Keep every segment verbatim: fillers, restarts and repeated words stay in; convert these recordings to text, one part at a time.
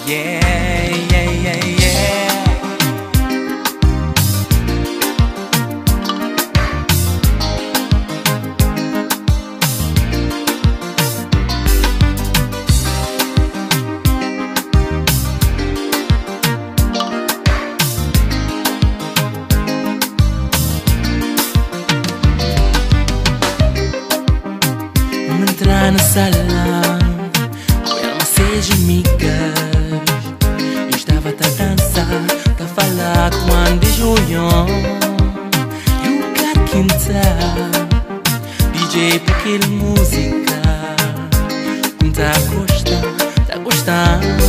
Yeah, yeah, yeah, yeah. Me entrar na sala, ela seja amiga. Estava a dançar, a falar quando de joião. Lugar quinta, D J por aquela música. Como tá gostando, tá gostando.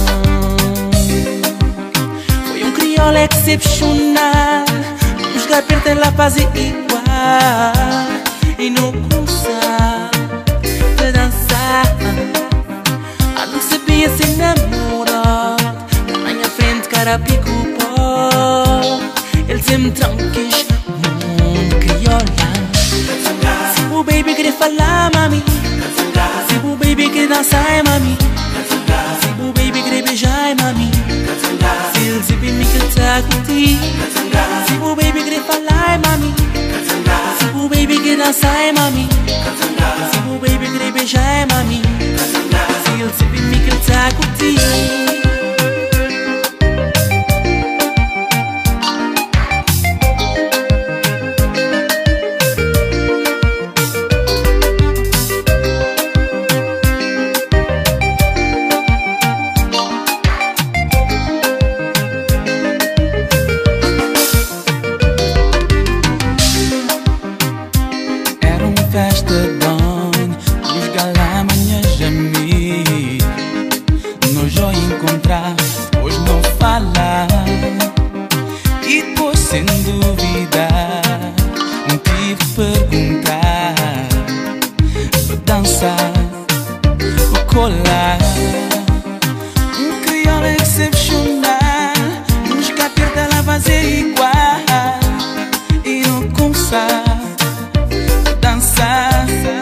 Foi um crioulo excepcional. Nos lugar perto ela fazia igual. E não começar a dançar. Ah, não sabia se namorar. Na minha frente cara pico pó. Ele sempre tranquis, mundo crioula. Se o baby querer falar, mami. Se o baby querer dançar, mami. Se o baby querer beijar, mami. Se ele sempre me cantar contigo. Se o baby querer falar, mami. Se o baby querer dançar, mami. Se o baby querer beijar, mami. Se ele sempre me cantar contigo. Festa bom, os galã manhãs a mim. Nós já encontrar, hoje não falar. E depois sem dúvida, um tive perguntar. Para dançar, para colar. Um crioulo excepcional. Nos capir dela fazer igual. E não começar dançar.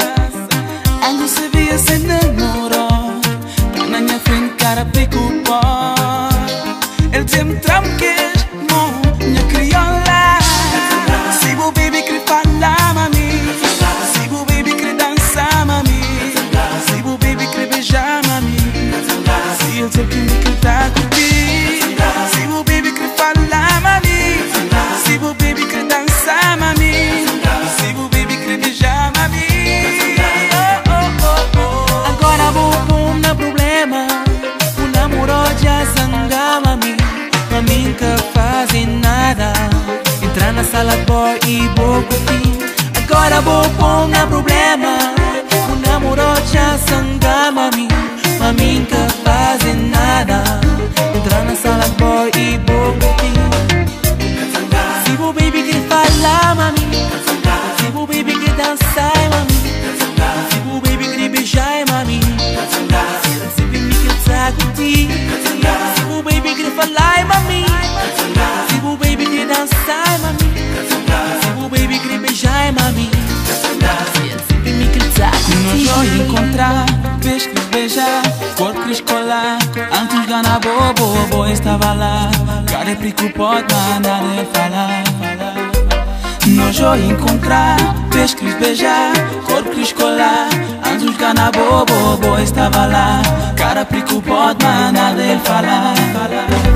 Ando sabia se namorou. Tá na minha frente cara pico pó. Ele sempre tranquês, minha crioula. Se o baby quer falar, mami. Se o baby quer dançar, mami. Se o baby quer beijar, mami. Se ele sempre me cantar contigo. Se o baby quer falar, mami. Se o baby quer dançar, mami. Se o baby quer beijar, mami. Oh, oh, oh, oh. Agora vou pôr no problema. O namoro já zanga, mami. Mami nunca fazem nada. Entrar na sala boy e vou curtir. Agora vou pôr no problema. O namoro já zanga, mami. Mami nunca fazem nada. Entrar na sala boy e vou curtir. Se o baby quer falar, mami. Se o baby quer dançar, mami. Se o baby quer beijar, mami. Se ele sempre me cantar contigo. Se o baby quer falar, mami. Se o baby quer dançar, mami. Se o baby quer beijar, mami. Se ele sempre me cantar contigo. Nós vamos encontrar, vez que beijar, corpo que escolar. Antes gana bobo, bobo estava lá. Cara pico pode mandar ele falar. Nós vamos encontrar, vez que beijar, corpo que escolar. Antes gana bobo, bobo estava lá. Cara pico pode mandar ele falar.